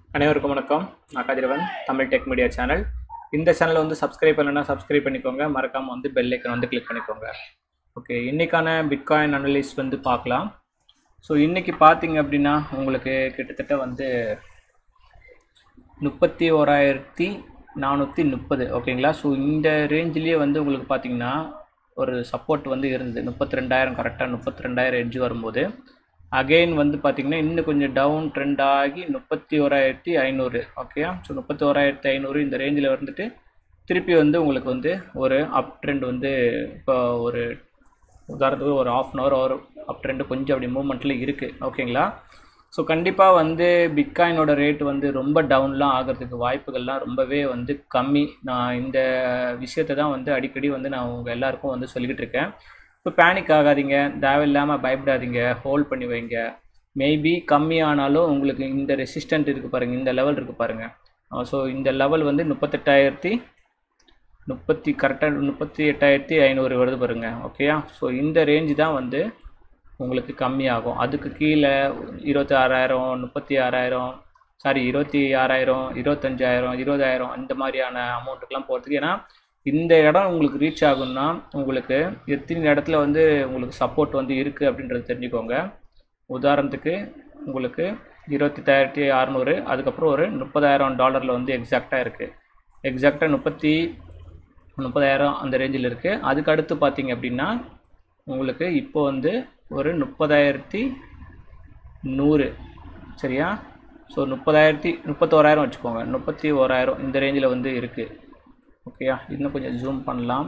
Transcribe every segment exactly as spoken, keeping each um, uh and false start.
அனைவருக்கும் வணக்கம். நான் Kathiravan, Tamil tech media channel. இந்த சேனலை வந்து சப்ஸ்கிரைப் பண்ணலன்னா சப்ஸ்கிரைப் பண்ணிக்கோங்க. மறக்காமல் வந்து பெல் ஐக்கன் வந்து கிளிக் பண்ணிக்கோங்க. ஓகே, இன்றைக்கான பிட்காயின் அனலிஸ் வந்து பார்க்கலாம். ஸோ இன்றைக்கி பார்த்தீங்க அப்படின்னா உங்களுக்கு கிட்டத்தட்ட வந்து முப்பத்தி ஓராயிரத்தி நானூற்றி முப்பது ஓகேங்களா. ஸோ இந்த ரேஞ்சிலேயே வந்து உங்களுக்கு பார்த்தீங்கன்னா ஒரு சப்போர்ட் வந்து இருந்தது. முப்பத்தி ரெண்டாயிரம் கரெக்டாக முப்பத்தி ரெண்டாயிரம் எட்ஜ் வரும்போது அகெயின் வந்து பார்த்திங்கன்னா இன்னும் கொஞ்சம் டவுன் ட்ரெண்ட் ஆகி முப்பத்தி ஓராயிரத்தி ஐநூறு ஓகேயா. ஸோ முப்பத்தி ஓராயிரத்தி ஐநூறு இந்த ரேஞ்சில் வந்துட்டு திருப்பி வந்து உங்களுக்கு வந்து ஒரு அப் ட்ரெண்ட் வந்து இப்போ ஒரு உதாரணத்துக்கு ஒரு ஆஃப் அன் ஹவர் ஒரு அப் ட்ரெண்டு கொஞ்சம் அப்படி மூவ்மெண்ட்டில் இருக்குது ஓகேங்களா. ஸோ கண்டிப்பாக வந்து பிட்காயினோட ரேட் வந்து ரொம்ப டவுன்லாம் ஆகிறதுக்கு வாய்ப்புகள்லாம் ரொம்பவே வந்து கம்மி. நான் இந்த விஷயத்தை தான் வந்து அடிக்கடி வந்து நான் உங்கள் எல்லாருக்கும் வந்து சொல்லிக்கிட்டு இருக்கேன். இப்போ பேனிக் ஆகாதீங்க, தேவையில்லாமல் பயப்படாதீங்க, ஹோல்ட் பண்ணி வைங்க. மேபி கம்மியானாலும் உங்களுக்கு இந்த ரெசிஸ்டன்ட் இருக்குது பாருங்கள், இந்த லெவல் இருக்குது பாருங்கள். ஸோ இந்த லெவல் வந்து முப்பத்தெட்டாயிரத்தி முப்பத்தி கரெக்டாக முப்பத்தி எட்டாயிரத்தி ஐநூறு வருது பாருங்கள் ஓகேயா. ஸோ இந்த ரேஞ்சு தான் வந்து உங்களுக்கு கம்மியாகும். அதுக்கு கீழே இருபத்தி ஆறாயிரம் முப்பத்தி ஆறாயிரம் சாரி இருபத்தி ஆறாயிரம் இருபத்தஞ்சாயிரம் இருபதாயிரம் இந்த மாதிரியான அமௌண்ட்டுக்கெலாம் போகிறதுக்கு, ஏன்னா இந்த இடம் உங்களுக்கு ரீச் ஆகும்னா உங்களுக்கு எத்தனை இடத்துல வந்து உங்களுக்கு சப்போர்ட் வந்து இருக்குது அப்படின்றது தெரிஞ்சுக்கோங்க. உதாரணத்துக்கு உங்களுக்கு இருபத்தெட்டாயிரத்தி அறநூறு அதுக்கப்புறம் ஒரு முப்பதாயிரம் டாலரில் வந்து எக்ஸாக்டாக இருக்குது. எக்ஸாக்டாக முப்பத்தி முப்பதாயிரம் அந்த ரேஞ்சில் இருக்குது. அதுக்கு அடுத்து பார்த்தீங்க அப்படின்னா உங்களுக்கு இப்போ வந்து ஒரு முப்பதாயிரத்தி நூறு சரியா. ஸோ முப்பதாயிரத்தி முப்பத்தோராயிரம் வச்சுக்கோங்க, முப்பத்தி ஓராயிரம் இந்த ரேஞ்சில் வந்து இருக்குது ஓகேயா. இன்னும் கொஞ்சம் ஜூம் பண்ணலாம்.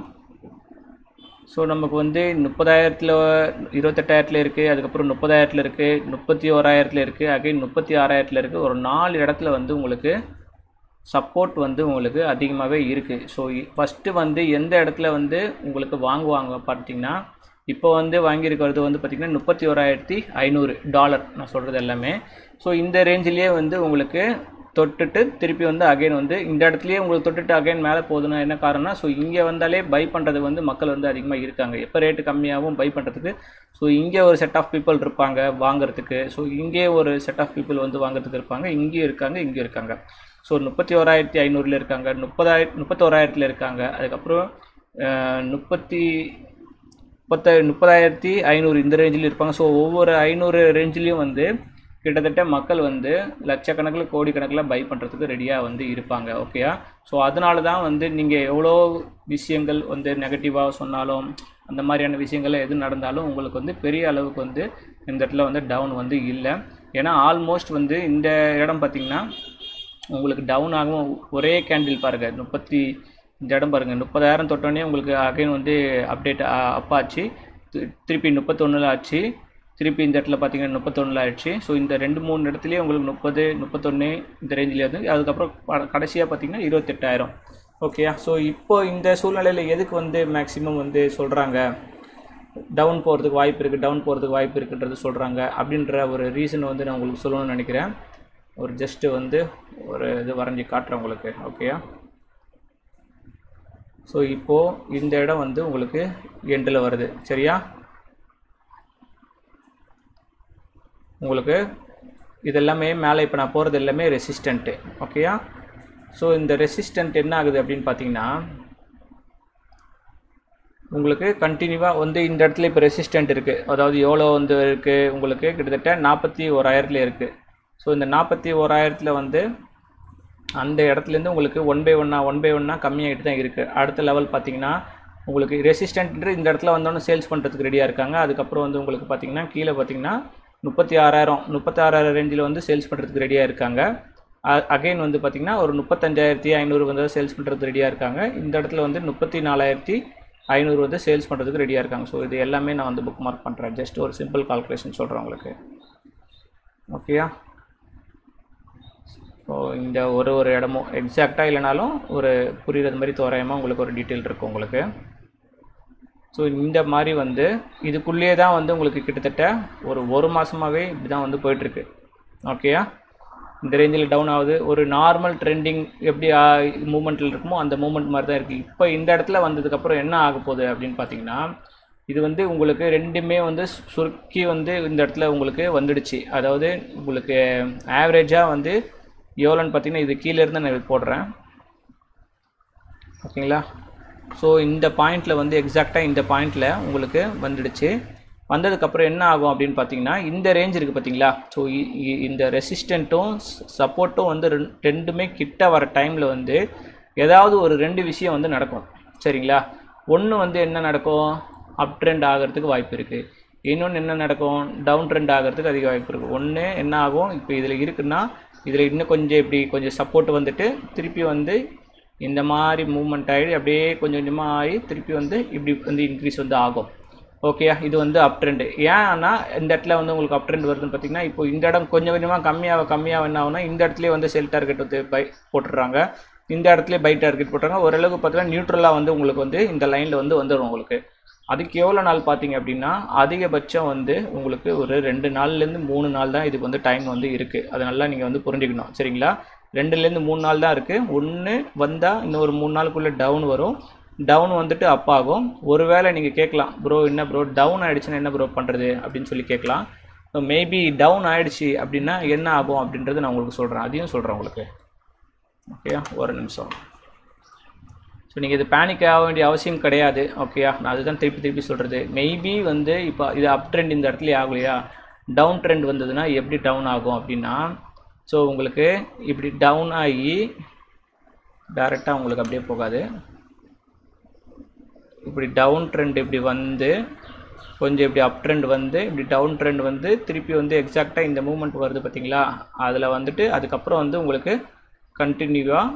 ஸோ நமக்கு வந்து முப்பதாயிரத்தில் இருபத்தெட்டாயிரத்தில் இருக்குது, அதுக்கப்புறம் முப்பதாயிரத்தில் இருக்குது, முப்பத்தி ஓராயிரத்தில் இருக்குது, அகைன் முப்பத்தி ஆறாயிரத்தில் இருக்குது. ஒரு நாலு இடத்துல வந்து உங்களுக்கு சப்போர்ட் வந்து உங்களுக்கு அதிகமாகவே இருக்குது. ஸோ ஃபஸ்ட்டு வந்து எந்த இடத்துல வந்து உங்களுக்கு வாங்குவாங்க பார்த்திங்கன்னா, இப்போ வந்து வாங்கியிருக்கிறது வந்து பார்த்திங்கன்னா முப்பத்தி ஓராயிரத்தி ஐநூறு டாலர் நான் சொல்கிறது எல்லாமே. ஸோ இந்த ரேஞ்சிலேயே வந்து உங்களுக்கு தொட்டுட்டு திருப்பி வந்து அகைன் வந்து இந்த இடத்துலையே உங்களுக்கு தொட்டுட்டு அகைன் மேலே போகுதுன்னா என்ன காரணம்னா, ஸோ இங்கே வந்தாலே பை பண்ணுறது வந்து மக்கள் வந்து அதிகமாக இருக்காங்க. எப்போ ரேட்டு கம்மியாகவும் பை பண்ணுறதுக்கு ஸோ இங்கே ஒரு செட் ஆஃப் பீப்புள் இருப்பாங்க வாங்குறதுக்கு. ஸோ இங்கே ஒரு செட் ஆஃப் பீப்புள் வந்து வாங்குறதுக்கு இருப்பாங்க, இங்கேயும் இருக்காங்க இங்கே இருக்காங்க. ஸோ முப்பத்தி ஓராயிரத்தி ஐநூறில் இருக்காங்க, முப்பதாயிரத்தி முப்பத்தோராயிரத்தில் இருக்காங்க, அதுக்கப்புறம் முப்பத்தி முப்பத்த முப்பதாயிரத்தி ஐநூறு இந்த ரேஞ்சில் இருப்பாங்க. ஸோ ஒவ்வொரு ஐநூறு ரேஞ்சிலையும் வந்து கிட்டத்தட்ட மக்கள் வந்து லட்சக்கணக்கில் கோடிக்கணக்கில் பை பண்ணுறதுக்கு ரெடியாக வந்து இருப்பாங்க ஓகேயா. ஸோ அதனால தான் வந்து நீங்கள் எவ்வளோ விஷயங்கள் வந்து நெகட்டிவாக சொன்னாலும் அந்த மாதிரியான விஷயங்கள் எது நடந்தாலும் உங்களுக்கு வந்து பெரிய அளவுக்கு வந்து இந்த இடத்துல வந்து டவுன் வந்து இல்லை. ஏன்னா ஆல்மோஸ்ட் வந்து இந்த இடம் பார்த்திங்கன்னா உங்களுக்கு டவுன் ஆகும். ஒரே கேண்டில் பாருங்கள், முப்பத்தி இந்த இடம் பாருங்கள் முப்பதாயிரம் தொட்டோடனே உங்களுக்கு அகைன் வந்து அப்டேட் அப்பாச்சு, திருப்பி முப்பத்தொன்னில் ஆச்சு, திருப்பி இந்த இடத்துல பார்த்தீங்கன்னா முப்பத்தொன்னில் ஆயிடுச்சு. ஸோ இந்த ரெண்டு மூணு இடத்துலேயே உங்களுக்கு முப்பது முப்பத்தொன்று இந்த ரேஞ்சில் வந்து அதுக்கப்புறம் கடைசியாக பார்த்தீங்கன்னா இருபத்தெட்டாயிரம் ஓகேயா. ஸோ இப்போ இந்த சூழ்நிலையில் எதுக்கு வந்து மேக்ஸிமம் வந்து சொல்கிறாங்க டவுன் போகிறதுக்கு வாய்ப்பு இருக்குது டவுன் போகிறதுக்கு வாய்ப்பு இருக்குன்றது சொல்கிறாங்க அப்படின்ற ஒரு ரீசன் வந்து நான் உங்களுக்கு சொல்லணும்னு நினைக்கிறேன். ஒரு ஜஸ்ட்டு வந்து ஒரு இது வரைஞ்சி காட்டுறேன் உங்களுக்கு ஓகேயா. ஸோ இப்போது இந்த இடம் வந்து உங்களுக்கு எண்டில் வருது சரியா. உங்களுக்கு இதெல்லாமே மேலே இப்போ நான் போகிறது எல்லாமே ரெசிஸ்டண்ட்டு ஓகேயா. ஸோ இந்த ரெசிஸ்டண்ட் என்ன ஆகுது அப்படின்னு பார்த்தீங்கன்னா உங்களுக்கு கண்டினியூவாக வந்து இந்த இடத்துல இப்போ ரெசிஸ்டண்ட் இருக்குது. அதாவது எவ்வளோ வந்து இருக்குது உங்களுக்கு கிட்டத்தட்ட நாற்பத்தி ஓராயிரத்தில் இருக்குது. ஸோ இந்த நாற்பத்தி ஓராயிரத்தில் வந்து அந்த இடத்துலேருந்து உங்களுக்கு ஒன் பை ஒன்னாக ஒன் பை ஒன்னாக கம்மியாகிட்டு தான் இருக்குது. அடுத்த லெவல் பார்த்திங்கன்னா உங்களுக்கு ரெசிஸ்டன்ட் இந்த இடத்துல வந்தோன்னு சேல்ஸ் பண்ணுறதுக்கு ரெடியாக இருக்காங்க. அதுக்கப்புறம் வந்து உங்களுக்கு பார்த்திங்கன்னா கீழே பார்த்திங்கன்னா முப்பத்தி ஆறாயிரம் முப்பத்தி ஆறாயிரம் ரேஞ்சில் வந்து சேல்ஸ் பண்ணுறதுக்கு ரெடியாக இருக்காங்க. அகைன் வந்து பார்த்திங்கன்னா ஒரு முப்பத்தஞ்சாயிரத்தி ஐநூறு வந்து சேல்ஸ் பண்ணுறதுக்கு ரெடியாக இருக்காங்க. இந்த இடத்துல வந்து முப்பத்தி நாலாயிரத்தி ஐநூறு வந்து சேல்ஸ் பண்ணுறதுக்கு ரெடியாக இருக்காங்க. ஸோ இது எல்லாமே நான் வந்து புக் மார்க் பண்ணுறேன். ஜஸ்ட் ஒரு சிம்பிள் கால்குலேஷன் சொல்கிறேன் உங்களுக்கு ஓகேயா. ஸோ இந்த ஒரு ஒரு இடமும் எக்ஸாக்டாக இல்லைனாலும் ஒரு புரிகிறது மாதிரி தோராயமாக உங்களுக்கு ஒரு டீட்டெயில் இருக்குது உங்களுக்கு. ஸோ இந்த மாதிரி வந்து இதுக்குள்ளேயே தான் வந்து உங்களுக்கு கிட்டத்தட்ட ஒரு ஒரு மாதமாகவே இப்படி தான் வந்து போயிட்டுருக்கு ஓகேயா. இந்த ரேஞ்சில் டவுன் ஆகுது. ஒரு நார்மல் ட்ரெண்டிங் எப்படி மூமெண்ட்டில் இருக்குமோ அந்த மூமெண்ட் மாதிரி தான் இருக்குது. இப்போ இந்த இடத்துல வந்ததுக்கப்புறம் என்ன ஆக போகுது அப்படின்னு பார்த்தீங்கன்னா இது வந்து உங்களுக்கு ரெண்டுமே வந்து சுருக்கி வந்து இந்த இடத்துல உங்களுக்கு வந்துடுச்சு. அதாவது உங்களுக்கு ஆவரேஜாக வந்து எவ்வளோன்னு பார்த்தீங்கன்னா இது கீழே இருந்து நான் போடுறேன் ஓகேங்களா. ஸோ இந்த பாயிண்டில் வந்து எக்ஸாக்டாக இந்த பாயிண்டில் உங்களுக்கு வந்துடுச்சு. வந்ததுக்கப்புறம் என்ன ஆகும் அப்படின்னு பார்த்தீங்கன்னா இந்த ரேஞ்ச் இருக்குது பார்த்தீங்களா. ஸோ இந்த ரெசிஸ்டண்ட்டும் சப்போர்ட்டும் வந்து ரெண்டுமே கிட்ட வர டைமில் வந்து ஏதாவது ஒரு ரெண்டு விஷயம் வந்து நடக்கும் சரிங்களா. ஒன்று வந்து என்ன நடக்கும், அப் ட்ரெண்ட் ஆகிறதுக்கு வாய்ப்பு இருக்குது. இன்னொன்று என்ன நடக்கும், டவுன் ட்ரெண்ட் ஆகிறதுக்கு அதிக வாய்ப்பு இருக்குது. ஒன்று என்ன ஆகும், இப்போ இதில் இருக்குன்னா இதில் இன்னும் கொஞ்சம் இப்படி கொஞ்சம் சப்போர்ட் வந்துட்டு திருப்பி வந்து இந்த மாதிரி மூவ்மெண்ட் ஆகிடு அப்படியே கொஞ்சம் கொஞ்சமாக ஆகி திருப்பி வந்து இப்படி வந்து இன்க்ரீஸ் வந்து ஆகும் ஓகேயா. இது வந்து அப் ட்ரெண்டு. ஏன்னா இந்த இடத்துல வந்து உங்களுக்கு அப் ட்ரெண்ட் வருதுன்னு பார்த்தீங்கன்னா இப்போ இந்த இடம் கொஞ்சம் கொஞ்சமாக கம்மியாக கம்மியாக என்ன ஆகுனா இந்த இடத்துலேயே வந்து செல் டார்கெட் வந்து பை போட்டுடுறாங்க, இந்த இடத்துலேயே பை டார்கெட் போட்டுறாங்க. ஓரளவுக்கு பார்த்தீங்கன்னா நியூட்ரலாக வந்து உங்களுக்கு வந்து இந்த லைனில் வந்து வந்துடும் உங்களுக்கு. அதுக்கு எவ்வளோ நாள் பார்த்தீங்க அப்படின்னா அதிகபட்சம் வந்து உங்களுக்கு ஒரு ரெண்டு நாள்லேருந்து மூணு நாள் தான் இதுக்கு வந்து டைம் வந்து இருக்குது. அது நல்லா நீங்கள் வந்து புரிஞ்சுக்கணும் சரிங்களா. ரெண்டுலேருந்து மூணு நாள் தான் இருக்குது. ஒன்று வந்தால் இன்னொரு மூணு நாளுக்குள்ளே டவுன் வரும், டவுன் வந்துட்டு அப் ஆகும். ஒருவேளை நீங்கள் கேட்கலாம் ப்ரோ என்ன ப்ரோ டவுன் ஆகிடுச்சுன்னா என்ன ப்ரோ பண்ணுறது அப்படின்னு சொல்லி கேட்கலாம். ஸோ மேபி டவுன் ஆகிடுச்சு அப்படின்னா என்ன ஆகும் அப்படின்றது நான் உங்களுக்கு சொல்கிறேன், அதையும் சொல்கிறேன் உங்களுக்கு ஓகேயா. ஒரு நிமிஷம். ஸோ நீங்கள் இது பேனிக் ஆக வேண்டிய அவசியம் கிடையாது ஓகேயா. நான் அதுதான் திருப்பி திருப்பி சொல்கிறது. மேபி வந்து இப்போ இது அப் ட்ரெண்ட் இந்த இடத்துல ஆகலையா, டவுன் ட்ரெண்ட் வந்ததுன்னா எப்படி டவுன் ஆகும் அப்படின்னா ஸோ உங்களுக்கு இப்படி டவுன் ஆகி டைரெக்டாக உங்களுக்கு அப்படியே போகாது, இப்படி டவுன் ட்ரெண்ட் இப்படி வந்து கொஞ்சம் இப்படி அப் ட்ரெண்ட் வந்து இப்படி டவுன் ட்ரெண்ட் வந்து திருப்பி வந்து எக்ஸாக்டாக இந்த மூவ்மெண்ட் வருது பார்த்தீங்களா, அதில் வந்துட்டு அதுக்கப்புறம் வந்து உங்களுக்கு கண்டினியூவாக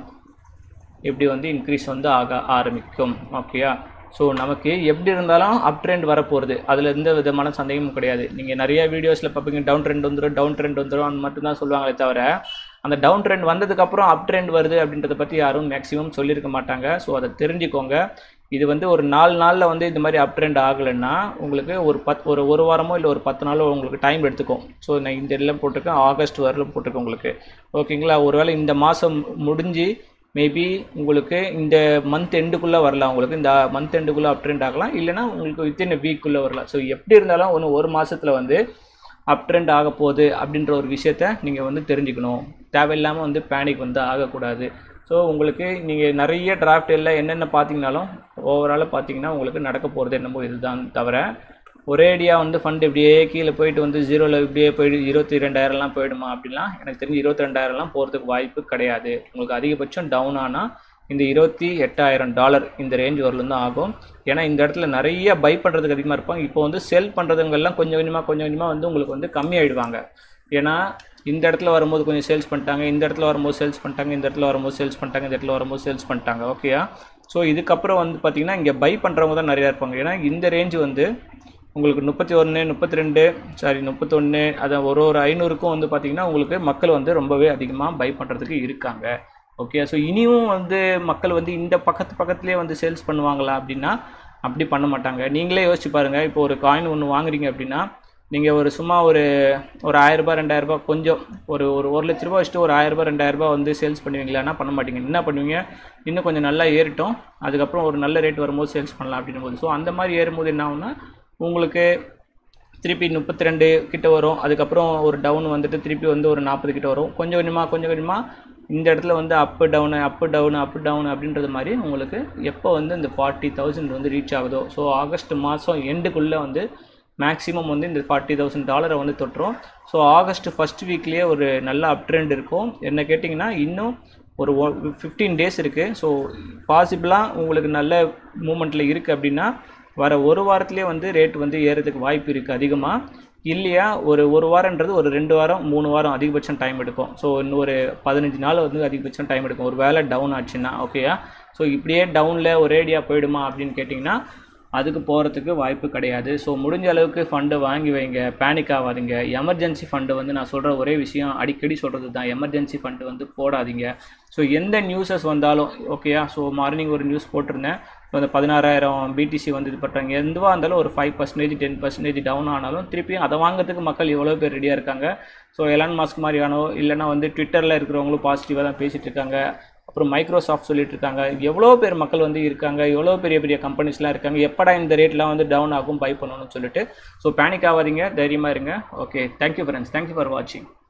இப்படி வந்து இன்க்ரீஸ் வந்து ஆக ஆரம்பிக்கும் ஓகேயா. ஸோ நமக்கு எப்படி இருந்தாலும் அப் ட்ரெண்ட் வரப்போகிறது, அதில் எந்த விதமான சந்தேகமும் கிடையாது. நீங்கள் நிறைய வீடியோஸில் பார்ப்பீங்க டவுன் ட்ரெண்ட் வந்துடும் டவுன் ட்ரெண்ட் வந்துடும் அந்த மட்டும்தான் சொல்லுவாங்களே தவிர அந்த டவுன் ட்ரெண்ட் வந்ததுக்கப்புறம் அப் ட்ரெண்ட் வருது அப்படின்றத பற்றி யாரும் மேக்ஸிமம் சொல்லியிருக்க மாட்டாங்க. ஸோ அதை தெரிஞ்சுக்கோங்க. இது வந்து ஒரு நாலு நாளில் வந்து இந்த மாதிரி அப் ட்ரெண்ட் ஆகலைன்னா உங்களுக்கு ஒரு பத் ஒரு ஒரு வாரமோ இல்லை ஒரு பத்து நாளோ உங்களுக்கு டைம் எடுத்துக்கும். ஸோ நான் இந்த இடத்துல போட்டிருக்கேன், ஆகஸ்ட் வரலும் போட்டிருக்கேன் உங்களுக்கு ஓகேங்களா. ஒருவேளை இந்த மாதம் முடிஞ்சு மேபி உங்களுக்கு இந்த மந்த் எண்டுக்குள்ளே வரலாம், உங்களுக்கு இந்த மந்த் எண்டுக்குள்ளே அப் ட்ரெண்ட் ஆகலாம், இல்லைனா உங்களுக்கு வித்தின் வீக்குள்ளே வரலாம். ஸோ எப்படி இருந்தாலும் ஒன்று ஒரு மாதத்தில் வந்து அப் ட்ரெண்ட் ஆக போகுது அப்படின்ற ஒரு விஷயத்த நீங்கள் வந்து தெரிஞ்சுக்கணும். தேவையில்லாமல் வந்து பேனிக் வந்து ஆகக்கூடாது. ஸோ உங்களுக்கு நீங்கள் நிறைய டிராஃப்ட் எல்லாம் என்னென்ன பார்த்தீங்கனாலும் ஓவராலாக பார்த்தீங்கன்னா உங்களுக்கு நடக்க போகிறது என்னமோ இதுதான் தவிர ஒரேடியாக வந்து ஃபண்ட் இப்படியே கீழே போயிட்டு வந்து ஜீரோவில் இப்படியே போயிட்டு இருபத்தி ரெண்டாயிரம்லாம் போயிடுமா அப்படின்னா எனக்கு தெரிஞ்சு இருபத்தி ரெண்டாயிரம்லாம் போகிறதுக்கு வாய்ப்பு கிடையாது. உங்களுக்கு அதிகபட்சம் டவுன் ஆனால் இந்த இருபத்தி எட்டாயிரம் டாலர் இந்த ரேஞ்ச் வரலும் தான் ஆகும். ஏன்னா இந்த இடத்துல நிறைய பை பண்ணுறதுக்கு அதிகமாக இருப்பாங்க. இப்போ வந்து செல் பண்ணுறதுங்கெல்லாம் கொஞ்சம் கொஞ்சமாக கொஞ்சம் கொஞ்சமாக வந்து உங்களுக்கு வந்து கம்மியாயிடுவாங்க. ஏன்னா இந்த இடத்துல வரும்போது கொஞ்சம் சேல்ஸ் பண்ணிட்டாங்க, இந்த இடத்துல வரும்போது சேல்ஸ் பண்ணிட்டாங்க, இந்த இடத்துல வரும்போது சேல்ஸ் பண்ணிட்டாங்க, இந்த இடத்துல வரும்போது சேல்ஸ் பண்ணிட்டாங்க ஓகேயா. ஸோ இதுக்கப்புறம் வந்து பார்த்திங்கன்னா இங்கே பை பண்ணுறவங்க தான் நிறையா இருப்பாங்க. ஏன்னா இந்த ரேஞ்சு வந்து உங்களுக்கு முப்பத்தி ஒன்று முப்பத்தி ரெண்டு சாரி முப்பத்தொன்று அதை ஒரு ஒரு ஐநூறுக்கும் வந்து பார்த்திங்கன்னா உங்களுக்கு மக்கள் வந்து ரொம்பவே அதிகமாக பை பண்ணுறதுக்கு இருக்காங்க ஓகே. ஸோ இனியும் வந்து மக்கள் வந்து இந்த பக்கத்து பக்கத்துலேயே வந்து சேல்ஸ் பண்ணுவாங்களா அப்படின்னா அப்படி பண்ண மாட்டாங்க. நீங்களே யோசிச்சு பாருங்கள். இப்போ ஒரு காயின் ஒன்று வாங்குறீங்க அப்படின்னா நீங்கள் ஒரு சும்மா ஒரு ஒரு ஆயிரரூபா ரெண்டாயிரரூபா கொஞ்சம் ஒரு ஒரு ஒரு லட்ச ரூபா வச்சுட்டு ஒரு ஆயிரரூபா ரெண்டாயிரரூபா வந்து சேல்ஸ் பண்ணுவீங்களான்னா பண்ண மாட்டீங்க. என்ன பண்ணுவீங்க, இன்னும் கொஞ்சம் நல்லா ஏறிட்டோம் அதுக்கப்புறம் ஒரு நல்ல ரேட் வரும்போது சேல்ஸ் பண்ணலாம் அப்படின்னும் போது ஸோ அந்த மாதிரி ஏறும்போது என்ன ஆகுனா உங்களுக்கு திருப்பி முப்பத்தி ரெண்டு கிட்ட வரும், அதுக்கப்புறம் ஒரு டவுன் வந்துட்டு திருப்பி வந்து ஒரு நாற்பது கிட்ட வரும். கொஞ்சம் கொஞ்சமாக கொஞ்சம் கொஞ்சமாக இந்த இடத்துல வந்து up down up down up down அப்படின்றது மாதிரி உங்களுக்கு எப்போ வந்து இந்த ஃபார்ட்டி தௌசண்ட் வந்து ரீச் ஆகுதோ ஸோ ஆகஸ்ட் மாதம் எண்டுக்குள்ளே வந்து மேக்ஸிமம் வந்து இந்த ஃபார்ட்டி தௌசண்ட் டாலரை வந்து தொட்டுரும். ஸோ ஆகஸ்ட் ஃபஸ்ட் வீக்லேயே ஒரு நல்ல அப் ட்ரெண்ட் இருக்கும். என்ன கேட்டிங்கன்னா இன்னும் ஒரு ஃபிஃப்டீன் டேஸ் இருக்குது. ஸோ பாசிபிளாக உங்களுக்கு நல்ல மூமெண்ட்டில் இருக்குது அப்படின்னா வர ஒரு வாரத்துலேயே வந்து ரேட் வந்து ஏறதுக்கு வாய்ப்பு இருக்குது அதிகமாக. இல்லையா ஒரு ஒரு வாரன்றது ஒரு ரெண்டு வாரம் மூணு வாரம் அதிகபட்சம் டைம் எடுக்கும். ஸோ இன்னும் ஒரு பதினஞ்சு நாள் வந்து அதிகபட்சம் டைம் எடுக்கும் ஒரு வேளை டவுன் ஆச்சுன்னா ஓகேயா. ஸோ இப்படியே டவுனில் ஒரேடியாக போயிடுமா அப்படின்னு கேட்டிங்கன்னா அதுக்கு போகிறதுக்கு வாய்ப்பு கிடையாது. ஸோ முடிஞ்ச அளவுக்கு ஃபண்டை வாங்கி வைங்க, பேனிக் ஆகாதீங்க. எமர்ஜென்சி ஃபண்டு வந்து நான் சொல்கிற ஒரே விஷயம் அடிக்கடி சொல்கிறது தான், எமர்ஜென்சி ஃபண்டு வந்து போடாதீங்க. ஸோ எந்த நியூஸஸ் வந்தாலும் ஓகேயா. ஸோ மார்னிங் ஒரு நியூஸ் போட்டிருந்தேன், இப்போ அந்த பதினாறாயிரம் பிடிசி வந்து இது பண்ணுறாங்க. எதுவாக இருந்தாலும் ஒரு five percentage ten percentage down ஆனாலும் திருப்பியும் அதை வாங்கிறதுக்கு மக்கள் எவ்வளோ பேர் ரெடியாக இருக்காங்க. ஸோ எலான் மாஸ்க் மாதிரியானோ இல்லைனா வந்து ட்விட்டரில் இருக்கிறவங்களும் பாசிட்டிவாக தான் பேசிகிட்டு இருக்காங்க. அப்புறம் மைக்ரோசாஃப்ட் சொல்லிட்டு இருக்காங்க. எவ்வளோ பேர் மக்கள் வந்து இருக்காங்க, எவ்வளோ பெரிய பெரிய கம்பெனிஸ்லாம் இருக்காங்க. எப்படா இந்த ரேட்லாம் வந்து டவுன் ஆகும் பை பண்ணணும்னு சொல்லிட்டு. ஸோ பேனிக் ஆகாதீங்க, தைரியமாக இருங்க. Okay, thank you friends, thank you for வாட்சிங்.